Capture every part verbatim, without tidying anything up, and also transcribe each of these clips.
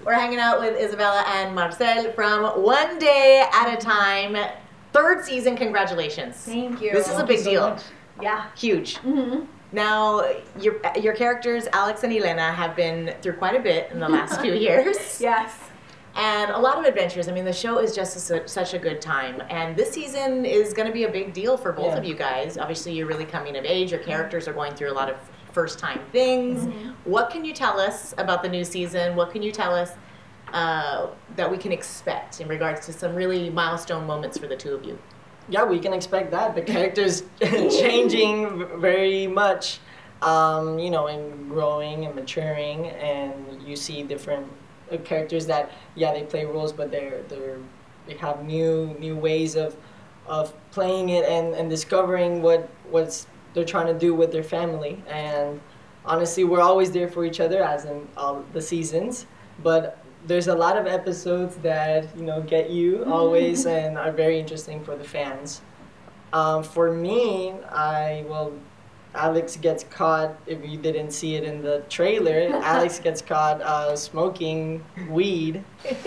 We're hanging out with Isabella and Marcel from One Day at a Time. Third season, congratulations. Thank you. This is a big so deal. Much. Yeah. Huge. Mm-hmm. Now, your, your characters, Alex and Elena, have been through quite a bit in the last few years. Yes. And a lot of adventures. I mean, the show is just a, such a good time. And this season is going to be a big deal for both yeah. of you guys. Obviously, you're really coming of age. Your characters are going through a lot of first-time things. Mm-hmm. What can you tell us about the new season? What can you tell us uh, that we can expect in regards to some really milestone moments for the two of you? Yeah, we can expect that. The characters changing very much, um, you know, and growing and maturing, and you see different uh, characters that, yeah, they play roles, but they're they're they have new new ways of of playing it and, and discovering what what's they're trying to do with their family. And honestly, we're always there for each other, as in all the seasons, but there's a lot of episodes that, you know, get you always and are very interesting for the fans. Um, for me, I, well, Alex gets caught, if you didn't see it in the trailer, Alex gets caught uh, smoking weed.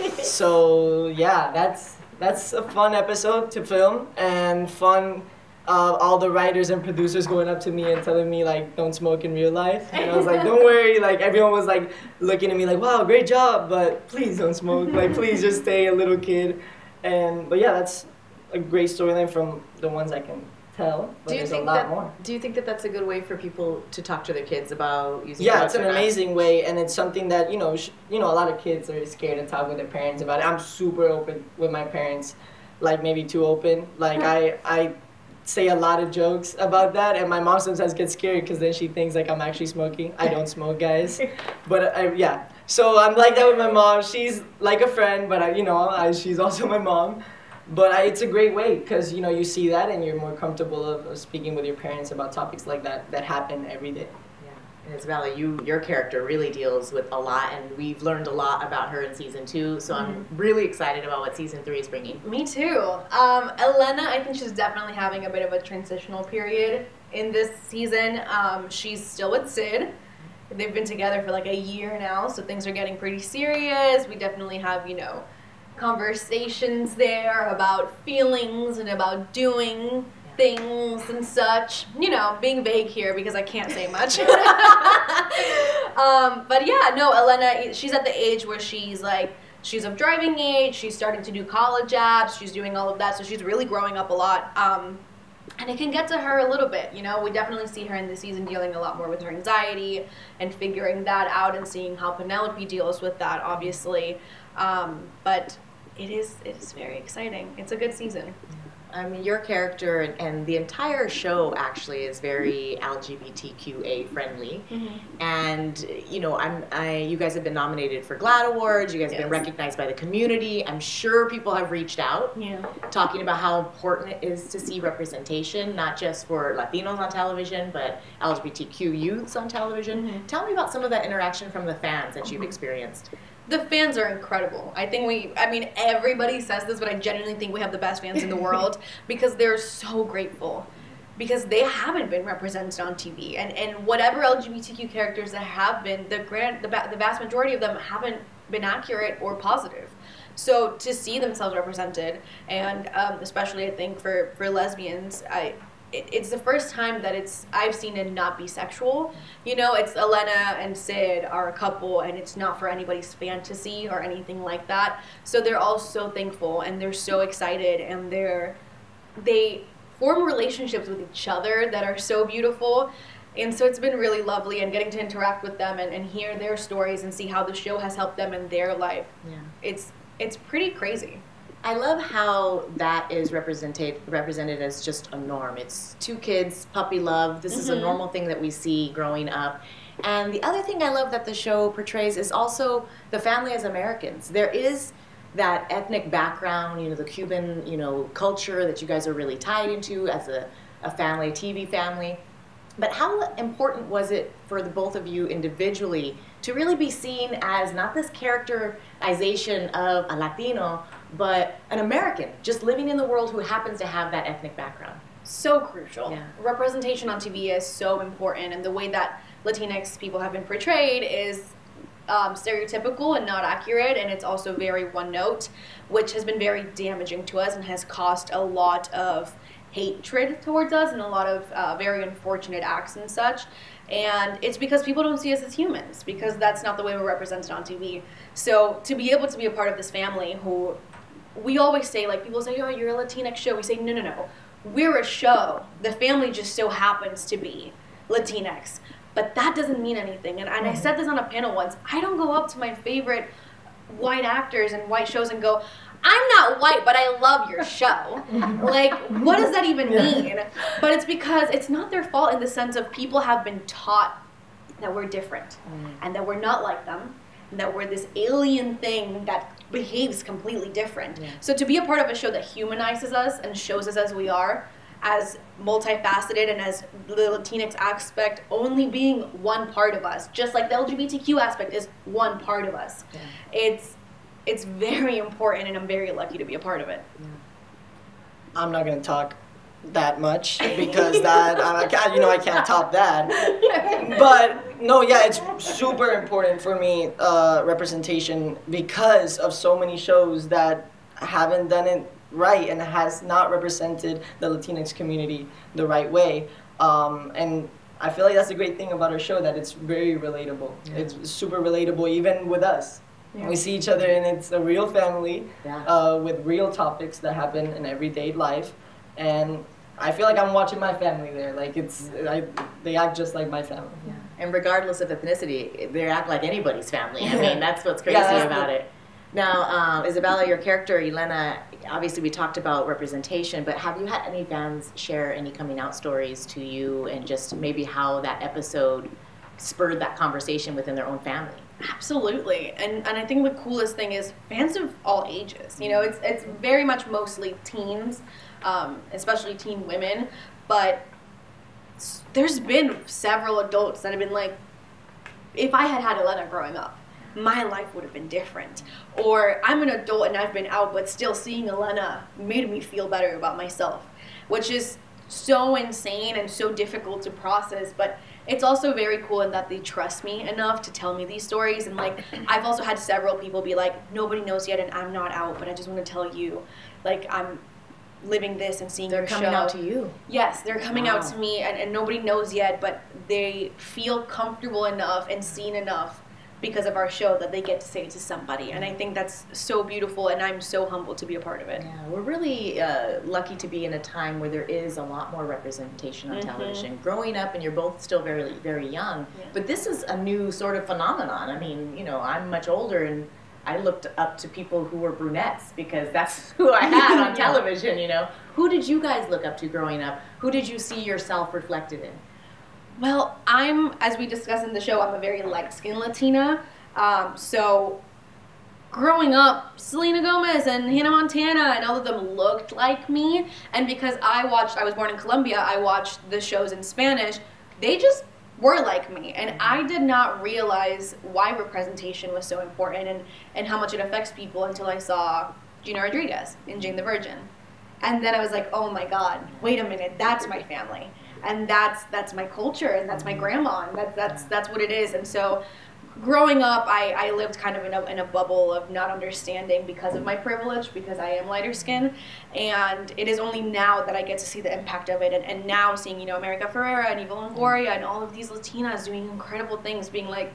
So yeah, that's, that's a fun episode to film, and fun. Uh, all the writers and producers going up to me and telling me, like, don't smoke in real life. And I was like, don't worry. Like, everyone was, like, looking at me like, wow, great job, but please don't smoke. Like, please just stay a little kid. And, but yeah, that's a great storyline from the ones I can tell. But do you there's think a lot that, more. Do you think that that's a good way for people to talk to their kids about using Yeah, drugs it's an or not? amazing way, and it's something that, you know, sh you know, a lot of kids are scared to talk with their parents about it. I'm super open with my parents, like, maybe too open. Like, I... I say a lot of jokes about that, and my mom sometimes gets scared because then she thinks like I'm actually smoking. I don't smoke, guys, but I, yeah. So I'm like that with my mom. She's like a friend, but I, you know, I, she's also my mom. But I, it's a great way because, you know, you see that and you're more comfortable of, of speaking with your parents about topics like that that happen every day. And Isabella, you, your character really deals with a lot, and we've learned a lot about her in season two, so mm-hmm. I'm really excited about what season three is bringing. Me too. Um, Elena, I think she's definitely having a bit of a transitional period in this season. Um, she's still with Sid. They've been together for like a year now, so things are getting pretty serious. We definitely have, you know, conversations there about feelings and about doing things and such, you know, being vague here because I can't say much. um, but yeah, no, Elena, she's at the age where she's like, she's of driving age, she's starting to do college apps, she's doing all of that, so she's really growing up a lot. Um, and it can get to her a little bit, you know, we definitely see her in this season dealing a lot more with her anxiety and figuring that out and seeing how Penelope deals with that, obviously. Um, but it is, it is very exciting. It's a good season. I mean, your character and the entire show actually is very L G B T Q A friendly, mm-hmm. and you know, I'm, I, you guys have been nominated for GLAAD Awards. You guys yes. have been recognized by the community. I'm sure people have reached out, yeah. talking about how important it is to see representation, not just for Latinos on television, but L G B T Q youths on television. Mm-hmm. Tell me about some of that interaction from the fans that you've experienced. The fans are incredible. I think we, I mean, everybody says this, but I genuinely think we have the best fans in the world because they're so grateful because they haven't been represented on T V. And, and whatever L G B T Q characters that have been, the, grand, the, the vast majority of them haven't been accurate or positive. So to see themselves represented, and um, especially I think for, for lesbians, I, it, it's the first time that it's I've seen it not be sexual. You know, it's Elena and Sid are a couple, and it's not for anybody's fantasy or anything like that. So they're all so thankful, and they're so excited, and they're they form relationships with each other that are so beautiful. And so it's been really lovely, and getting to interact with them and, and hear their stories and see how the show has helped them in their life. Yeah. It's it's pretty crazy. I love how that is represented represented as just a norm. It's two kids, puppy love. This mm-hmm. is a normal thing that we see growing up. And the other thing I love that the show portrays is also the family as Americans. There is that ethnic background, you know, the Cuban, you know, culture that you guys are really tied into as a, a family, a T V family. But how important was it for the both of you individually to really be seen as not this characterization of a Latino, but an American, just living in the world who happens to have that ethnic background? So crucial. Yeah. Representation on T V is so important, and the way that Latinx people have been portrayed is um, stereotypical and not accurate, and it's also very one note, which has been very damaging to us and has caused a lot of hatred towards us and a lot of uh, very unfortunate acts and such. And it's because people don't see us as humans, because that's not the way we're represented on T V. So to be able to be a part of this family who, we always say, like, people say, oh, you're a Latinx show. We say, no, no, no. We're a show. The family just so happens to be Latinx. But that doesn't mean anything. And, and I said this on a panel once. I don't go up to my favorite white actors and white shows and go, I'm not white, but I love your show. Like, what does that even mean? But it's because it's not their fault in the sense of people have been taught that we're different mm. and that we're not like them, and that we're this alien thing that behaves completely different. Yeah. So to be a part of a show that humanizes us and shows us as we are, as multifaceted and as the Latinx aspect only being one part of us, just like the L G B T Q aspect is one part of us. Yeah. It's It's very important, and I'm very lucky to be a part of it. Yeah. I'm not going to talk that much because that I can't, you know, I can't top that. But no, yeah, it's super important for me, uh, representation, because of so many shows that haven't done it right and has not represented the Latinx community the right way. Um, and I feel like that's the great thing about our show, that it's very relatable. Yeah. It's super relatable, even with us. Yeah. We see each other, and it's a real family yeah. uh, with real topics that happen in everyday life. And I feel like I'm watching my family there. Like, it's, I, they act just like my family. Yeah. And regardless of ethnicity, they act like anybody's family. I mean, that's what's crazy yeah, that's about the, it. Now, um, Isabella, your character, Elena, obviously we talked about representation, but have you had any fans share any coming out stories to you, and just maybe how that episode spurred that conversation within their own family? Absolutely. And and I think the coolest thing is fans of all ages. You know, it's it's very much mostly teens, um, especially teen women, but there's been several adults that have been like, if I had had Elena growing up, my life would have been different. Or I'm an adult and I've been out, but still seeing Elena made me feel better about myself, which is so insane and so difficult to process. But it's also very cool in that they trust me enough to tell me these stories. And like, I've also had several people be like, nobody knows yet and I'm not out, but I just want to tell you, like, I'm living this and seeing they're your show. They're coming out to you. Yes, they're coming wow. out to me, and, and nobody knows yet, but they feel comfortable enough and seen enough because of our show that they get to say it to somebody. And I think that's so beautiful, and I'm so humbled to be a part of it. Yeah, we're really uh, lucky to be in a time where there is a lot more representation on mm-hmm. television. Growing up, and you're both still very, very young, yeah. but this is a new sort of phenomenon. I mean, you know, I'm much older, and I looked up to people who were brunettes because that's who I had on television, you know. Who did you guys look up to growing up? Who did you see yourself reflected in? Well, I'm, as we discussed in the show, I'm a very light-skinned Latina. Um, so growing up, Selena Gomez and Hannah Montana and all of them looked like me. And because I watched, I was born in Colombia, I watched the shows in Spanish, they just were like me. And I did not realize why representation was so important and, and how much it affects people until I saw Gina Rodriguez in Jane the Virgin. And then I was like, oh my God, wait a minute, that's my family. And that's that's my culture, and that's my grandma, and that's that's that's what it is. And so, growing up, I, I lived kind of in a in a bubble of not understanding because of my privilege, because I am lighter skin, and it is only now that I get to see the impact of it. And, and now seeing, you know, America Ferrera and Eva Longoria and all of these Latinas doing incredible things, being like,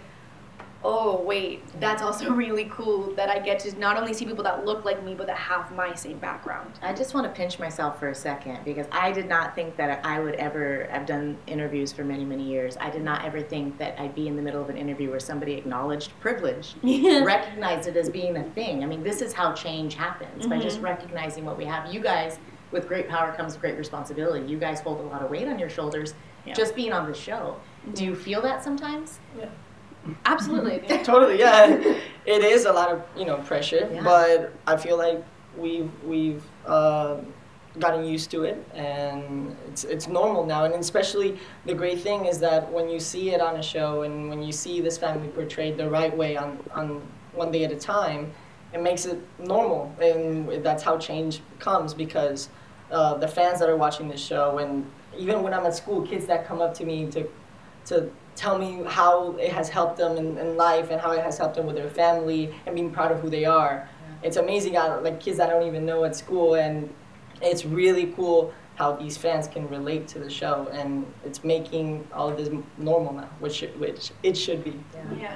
oh wait, that's also really cool that I get to not only see people that look like me, but that have my same background. I just want to pinch myself for a second, because I did not think that I would ever, I've done interviews for many, many years, I did not ever think that I'd be in the middle of an interview where somebody acknowledged privilege, yeah. recognized it as being a thing. I mean, this is how change happens, mm-hmm. by just recognizing what we have. You guys, with great power comes great responsibility. You guys hold a lot of weight on your shoulders, yeah. just being on the show. Mm-hmm. Do you feel that sometimes? Yeah. Absolutely. Yeah. Totally, yeah. It is a lot of, you know, pressure, yeah. but I feel like we've we've uh, gotten used to it, and it's it's normal now. And especially the great thing is that when you see it on a show, and when you see this family portrayed the right way on on one day at a time, it makes it normal, and that's how change comes, because uh, the fans that are watching this show, and even when I'm at school, kids that come up to me to to tell me how it has helped them in, in life and how it has helped them with their family and being proud of who they are. Yeah. It's amazing, I, like kids I don't even know at school, and it's really cool how these fans can relate to the show, and it's making all of this normal now, which it, which it should be. Yeah. yeah.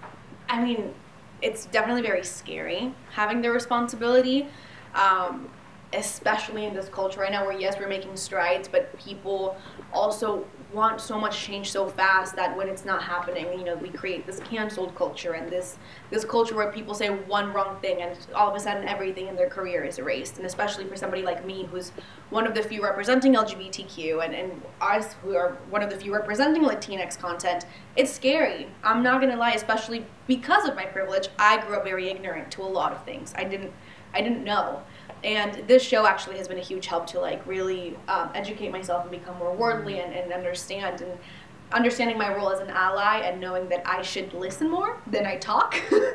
I mean, it's definitely very scary having the responsibility, um, especially in this culture right now where, yes, we're making strides, but people also want so much change so fast that when it's not happening, you know, we create this canceled culture and this this culture where people say one wrong thing and all of a sudden everything in their career is erased. And especially for somebody like me who's one of the few representing L G B T Q and, and us who are one of the few representing Latinx content, it's scary. I'm not gonna lie, especially because of my privilege, I grew up very ignorant to a lot of things. I didn't I didn't know. And this show actually has been a huge help to like really um, educate myself and become more worldly and, and understand and understanding my role as an ally and knowing that I should listen more than I talk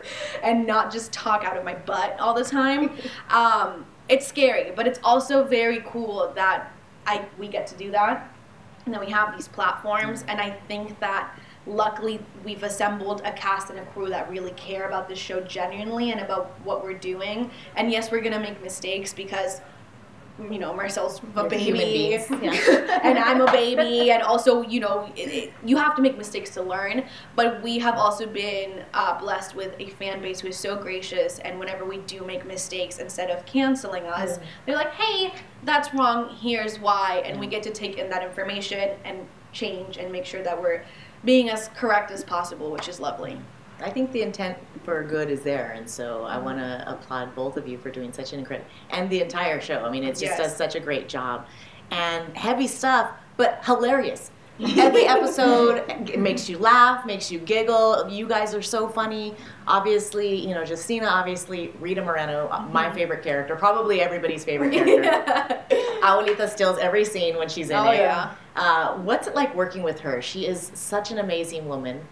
and not just talk out of my butt all the time. Um, it's scary, but it's also very cool that I we get to do that and that we have these platforms, and I think that luckily we've assembled a cast and a crew that really care about this show genuinely and about what we're doing. And yes, we're gonna make mistakes because, you know, Marcel's a baby yeah. and I'm a baby, and also, you know, it, it, you have to make mistakes to learn, but we have also been uh, blessed with a fan base who is so gracious, and whenever we do make mistakes, instead of canceling us, mm. they're like, hey, that's wrong, here's why, and we get to take in that information and change and make sure that we're being as correct as possible, which is lovely. I think the intent for good is there, and so I want to applaud both of you for doing such an incredible, and the entire show. I mean, it just yes. does such a great job, and heavy stuff, but hilarious. Every episode it makes you laugh, makes you giggle. You guys are so funny. Obviously, you know, Justina, obviously, Rita Moreno, my favorite character, probably everybody's favorite character. Yeah. Abuelita steals every scene when she's in oh, it. Yeah. Uh, what's it like working with her? She is such an amazing woman.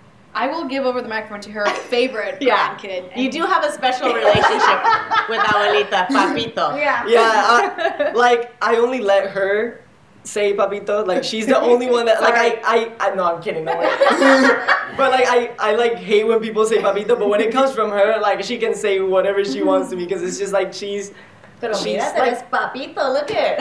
I will give over the microphone to her favorite yeah. grandkid. You do have a special relationship with Abuelita, Papito. Yeah. Yeah, I, like, I only let her say Papito. Like, she's the only one that, like, I, I, I, no, I'm kidding, no way. But, like, I, I, like, hate when people say Papito, but when it comes from her, like, she can say whatever she wants to me, because it's just, like, she's, Pero she's, mira, like, Papito, look at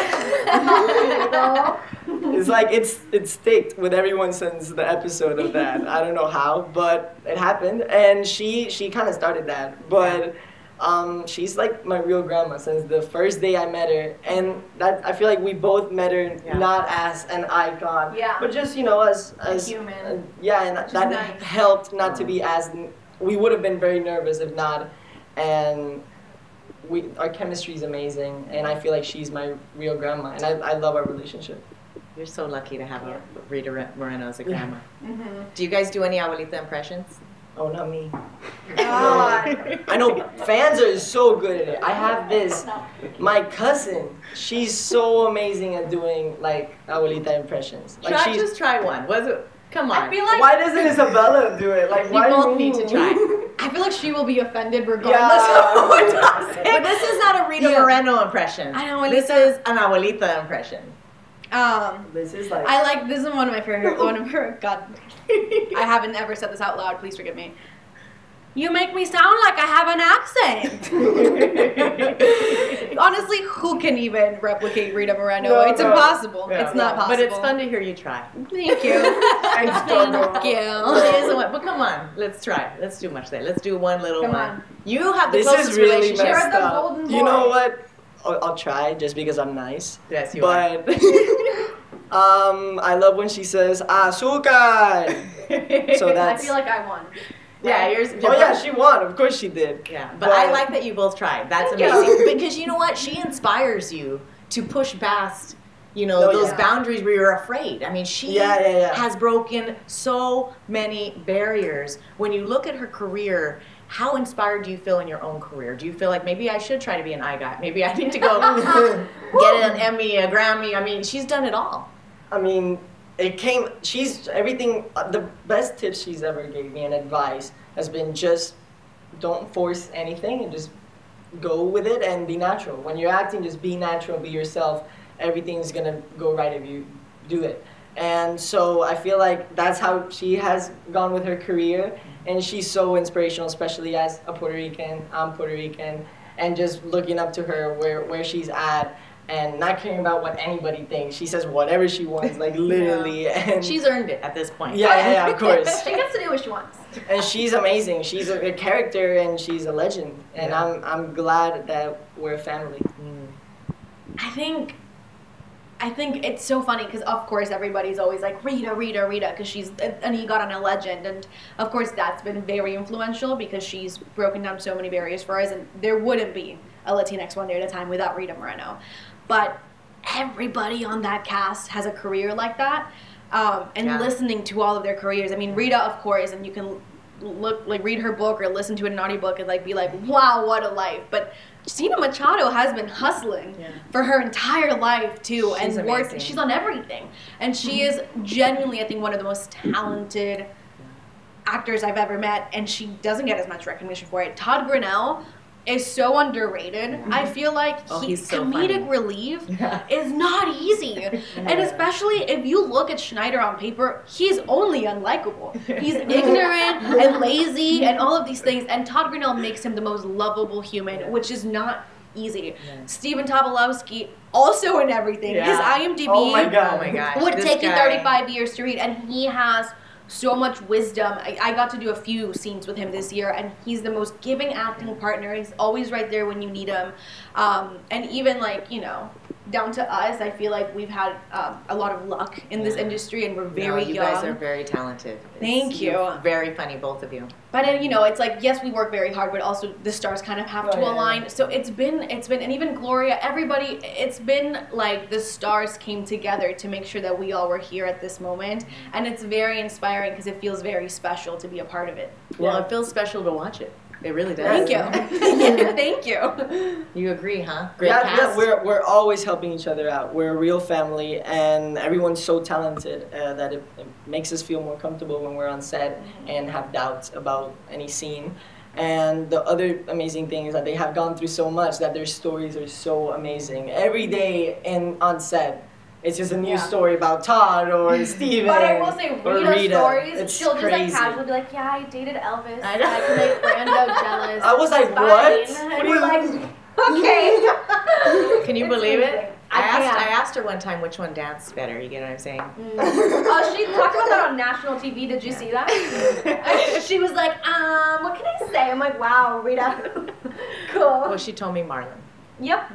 it's like, it's, it sticked with everyone since the episode of that. I don't know how, but it happened, and she, she kind of started that, but... Um, she's like my real grandma since the first day I met her, and that I feel like we both met her yeah. not as an icon, yeah. but just, you know, as as a human. Uh, yeah, and Which that nice. helped not to be as. We would have been very nervous if not, and we our chemistry is amazing, and I feel like she's my real grandma, and I I love our relationship. You're so lucky to have a Rita Moreno as a grandma. Yeah. Mm-hmm. Do you guys do any Abuelita impressions? Oh, not me. God. I know fans are so good at it. I have this, my cousin, she's so amazing at doing like Abuelita impressions. Like, try, she's, just try one. Was it? Come on. I feel like why doesn't Isabella do it? Like, you why both me? need to try. I feel like she will be offended regardless yeah. of who does it. But this is not a Rita Yeah. Moreno impression. I know. This is an Abuelita impression. Um, this is like. I like this is one of my favorite. One of her. God, I haven't ever said this out loud. Please forgive me. You make me sound like I have an accent. Honestly, who can even replicate Rita Moreno? No, it's no. impossible. Yeah. It's not possible. But it's fun to hear you try. Thank you. I Thank She you. isn't one, but come on, let's try. Let's do much there. Let's do one little Come one. on. You have the This closest is really relationship. messed You're the up. golden You know boy. what? I'll, I'll try just because I'm nice. Yes, you but, um, I love when she says azúcar. So that's. I feel like I won. Yeah, yours. Oh yeah, she won. Of course she did. Yeah, but, I like that you both tried. That's Thank amazing. you. Because you know what? She inspires you to push past, you know, Oh, those yeah. boundaries where you're afraid. I mean, she Yeah, yeah, yeah. has broken so many barriers. When you look at her career, how inspired do you feel in your own career? Do you feel like maybe I should try to be an I G A? Maybe I need to go get an Emmy, a Grammy. I mean, she's done it all. I mean, it came. She's everything. Uh, the best tips she's ever gave me and advice has been just don't force anything and just go with it and be natural. When you're acting, just be natural, be yourself. Everything's gonna go right if you do it. And so I feel like that's how she has gone with her career, and she's so inspirational, especially as a Puerto Rican. I'm Puerto Rican, and just looking up to her where, where she's at, and not caring about what anybody thinks. She says whatever she wants, like literally. Yeah. And she's earned it at this point. Yeah, yeah, yeah, of course. She gets to do what she wants. And she's amazing. She's a, a character, and she's a legend. And Yeah. I'm I'm glad that we're a family. Mm. I think, I think it's so funny because of course everybody's always like Rita, Rita, Rita, because she's an EGOT and a legend, and of course that's been very influential because she's broken down so many barriers for us, and there wouldn't be a Latinx One Day at a Time without Rita Moreno. But everybody on that cast has a career like that, um, and Yeah. listening to all of their careers. I mean, Rita, of course, and you can look like read her book or listen to it in an audiobook and like be like, wow, what a life. But Stina Machado has been hustling Yeah. for her entire life too, She's and worked. amazing. She's on everything, and she is genuinely, I think, one of the most talented actors I've ever met, and she doesn't get as much recognition for it. Todd Grinnell is so underrated. I feel like Oh, he, he's so comedic funny. relief Yeah. is not easy, and especially if you look at Schneider on paper, he's only unlikable. He's ignorant and lazy and all of these things, and Todd Grinnell makes him the most lovable human, which is not easy. Yeah. Stephen Tobolowsky, also in everything. Yeah. His I M D B Oh my god. Oh my gosh. would this take you guy. thirty-five years to read, and he has so much wisdom. I, I got to do a few scenes with him this year, and he's the most giving acting partner. He's always right there when you need him. Um, and even like, you know, down to us, I feel like we've had um, a lot of luck in this Yeah. industry, and we're No, very you young. guys are very talented. Thank you. you're Very funny, both of you. But uh, you know, it's like, yes, we work very hard, but also the stars kind of have Oh, to yeah. align. So it's been, it's been, and even Gloria, everybody, it's been like the stars came together to make sure that we all were here at this moment, and it's very inspiring because it feels very special to be a part of it. Well, Yeah. it feels special to watch it. It really does. Thank you. Yeah, thank you. You agree, huh? Great Yeah, cast. yeah, we're we're always helping each other out. We're a real family, and everyone's so talented uh, that it, it makes us feel more comfortable when we're on set and have doubts about any scene. And the other amazing thing is that they have gone through so much that their stories are so amazing. Every day in on set, it's just a new Yeah. story about Todd or Steven. But I will say, or Rita's Rita. stories, It's she'll just like crazy. casually be like, yeah, I dated Elvis. I I, know. I can make Brando jealous. I was like, Fine. what? And What do we're you- like, okay. Can you It's believe amazing. it? I, I asked. can't. I asked her one time which one danced better. You get what I'm saying? Oh, she talked about that on national T V. Did you see that? She was like, um, what can I say? I'm like, wow, Rita. Cool. Well, she told me Marlon. Yep.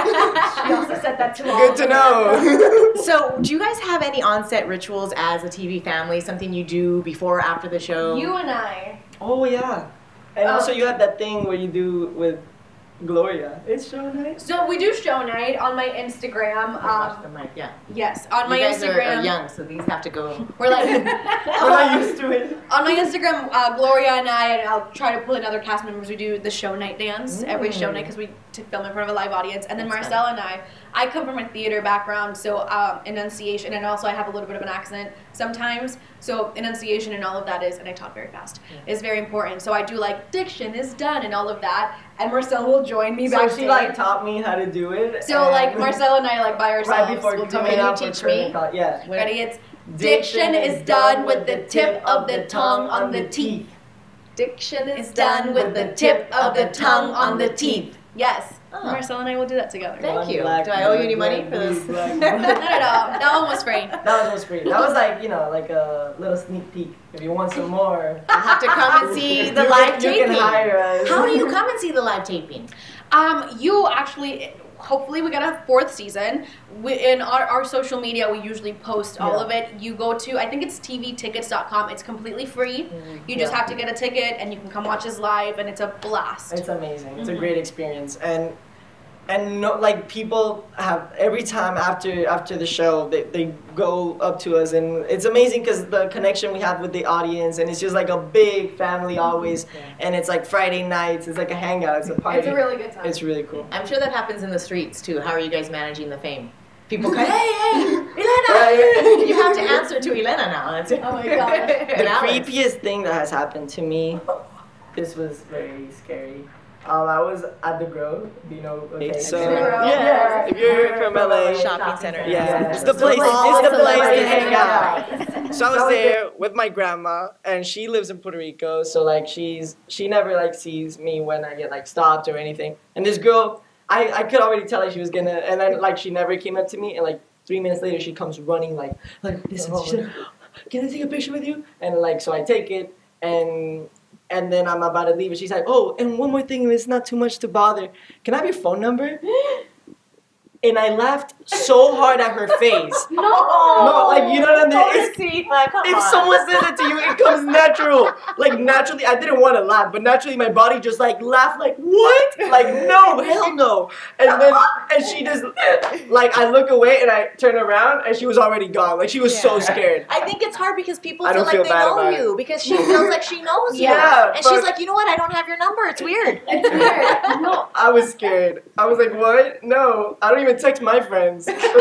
She also said that to all Good to of know. So, do you guys have any on-set rituals as a T V family? Something you do before or after the show? You and I. Oh yeah, and Oh. also you have that thing where you do with Gloria. It's show night. So we do show night on my Instagram. Watch the Um, mic, yeah. yes, on my you guys are- Instagram. Are, young, so these have to go. We're like, We're not used to it. on my Instagram, uh, Gloria and I, and I'll try to pull in other cast members. We do the show night dance every show Mm. night because we to film in front of a live audience. And then That's Marcel and I, I come from a theater background, so um, enunciation, and also I have a little bit of an accent sometimes. So enunciation and all of that is, and I talk very fast, Yeah. is very important. So I do like diction is done and all of that. And Marcel will join me So backstage. she like taught me how to do it. So and like Marcel and I like by ourselves. right before we'll do coming it. out Can for you teach me? curtain call- Yeah. Ready? It's diction is done with the tip of the tongue on the teeth. Diction It's done with the tip of the tongue on the teeth. Yes. Oh. Marcel and I will do that together. Thank One you. black, Do I owe you any black, money for blue, this? black, No, blue. no, no. That one was free. That was free. That was like, you know, like a little sneak peek. If you want some more, I'll have to come and see the you live can, you taping. can hire us. How do you come and see the live taping? Um, you actually, hopefully we get a fourth season. We, in our, our social media, we usually post all Yeah. of it. You go to, I think it's T V tickets dot com. It's completely free. You just Yeah. have to get a ticket, and you can come watch us live, and it's a blast. It's amazing. It's a Mhm. great experience, and and no, like people have every time after after the show, they, they go up to us, and it's amazing because the connection we have with the audience, and it's just like a big family always, Yeah. and it's like Friday nights. It's like a hangout. It's a party. It's a really good time. It's really cool. I'm sure that happens in the streets too. How are you guys managing the fame? People come, hey, hey, Elena! Right. You have to answer to Elena now. That's it. Oh my gosh. The And Alex. creepiest thing that has happened to me this was very scary. Um, I was at the Grove, do you know? Okay, So, yeah, yeah, if you're from L A, Shopping center. yeah, Yeah. it's the place, All it's the place to celebrities hang hang out. So I was there with my grandma, and she lives in Puerto Rico, So like she's she never like sees me when I get like stopped or anything. And this girl, I, I could already tell like she was gonna, and then like she never came up to me, and like three minutes later she comes running like like this. And she's like, can I take a picture with you? And like so I take it, and and then I'm about to leave, and she's like, oh, and one more thing, it's not too much to bother. Can I have your phone number? And I laughed so hard at her face. No, No, like, you know what I mean? It's- Come If on. someone says it to you, it comes natural. Like naturally, I didn't want to laugh, but naturally my body just like laughed. Like what? Like no, hell no. And then and she just like I look away and I turn around and she was already gone. Like she was so Yeah. scared. I think it's hard because people I feel don't like feel they bad know about you because she feels like she knows you. Yeah, and but- she's like, you know what? I don't have your number. It's weird. It's weird. No. I was scared. I was like, what? No, I don't even text my friends.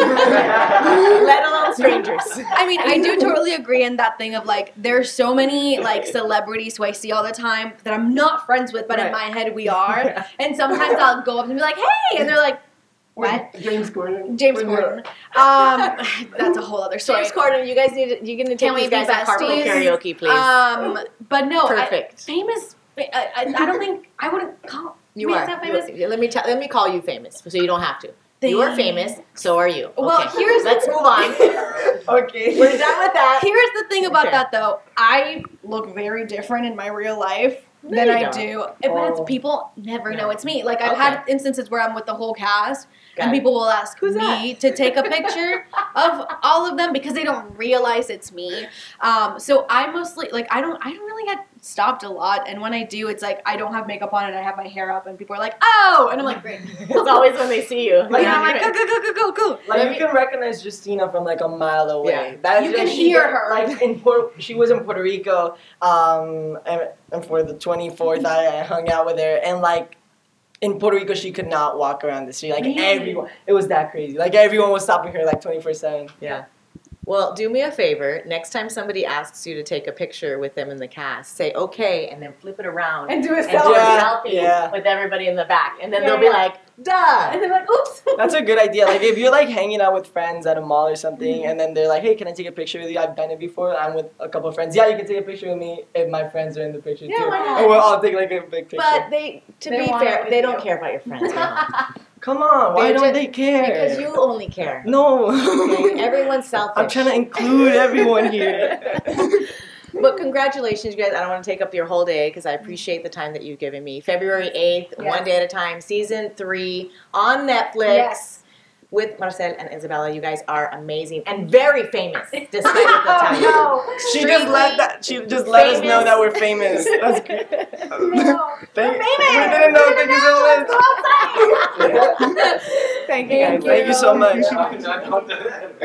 Let alone strangers. I mean, I do totally agree in that thing of like, there's so many like celebrities who I see all the time that I'm not friends with, but in Right. my head we are. And sometimes I'll go up and be like, hey, and they're like, what? James Gordon. James Corden. Um, that's a whole other story. James Corden, you guys need to, you're going to Can take we these be guys to carpool besties? karaoke, please. Um, but no, I- Perfect. famous. I, I, I don't think I wouldn't call. You me are. that famous. You- let me tell. Let me call you famous, so you don't have to. You are famous, so are you. Well, Okay. here's- let's move on. Okay. We're done with that. Here's the thing about Okay. that though. I look very different in my real life No, than you I don't. do. But it's Oh. people never know No. it's me. Like I've Okay. had instances where I'm with the whole cast Got and it. people will ask Who's me to take a picture of all of them because they don't realize it's me. Um, so I mostly like I don't I don't really get stopped a lot, and when I do, it's like I don't have makeup on and I have my hair up, and people are like, "Oh," and I'm like, "Great." It's always when they see you. Like, And I'm like, you're "Go go go go go go." Like Let you can recognize Justina from like a mile away. Yeah. That's You just- can she hear did- her. Like in Puerto, she was in Puerto Rico, um, and, and for the twenty-fourth, I, I hung out with her, and like in Puerto Rico, she could not walk around the street. Like Really? everyone, it was that crazy. Like everyone was stopping her like twenty-four seven. Yeah. Well, do me a favor. Next time somebody asks you to take a picture with them in the cast, say okay, and then flip it around And do a and do selfie. a Yeah, selfie yeah. with everybody in the back, and then Yeah, they'll be yeah. like, "Duh." And they're like, "Oops." That's a good idea. Like if you're like hanging out with friends at a mall or something, and then they're like, "Hey, can I take a picture with you?" I've done it before. I'm with a couple of friends. Yeah, you can take a picture with me if my friends are in the picture Yeah, too. why not? Or we'll all take like a big picture. But they, to They be want it fair, with they don't you. care about your friends. Mom. Come on, why They're don't just- they care? Because you only care. No. Okay? Everyone's selfish. I'm trying to include everyone here. But congratulations, you guys. I don't want to take up your whole day because I appreciate the time that you've given me. February eighth, Yes. One Day at a Time, Season three on Netflix Yes. with Marcel and Isabella. You guys are amazing and very famous, despite the time. No. She just let that. She just let us know that we're famous. That's great. No. Thank, We're famous. We didn't know. Thank you so much. Go outside. Thank you guys. Thank you so much.